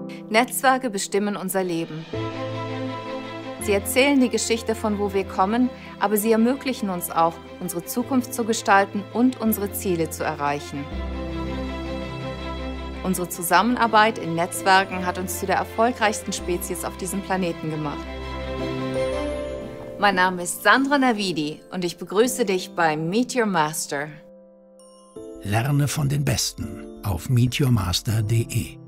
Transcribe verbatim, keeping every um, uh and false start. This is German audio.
Netzwerke bestimmen unser Leben. Sie erzählen die Geschichte von wo wir kommen, aber sie ermöglichen uns auch, unsere Zukunft zu gestalten und unsere Ziele zu erreichen. Unsere Zusammenarbeit in Netzwerken hat uns zu der erfolgreichsten Spezies auf diesem Planeten gemacht. Mein Name ist Sandra Navidi und ich begrüße dich bei Meet Your Master. Lerne von den Besten auf meet your master punkt de.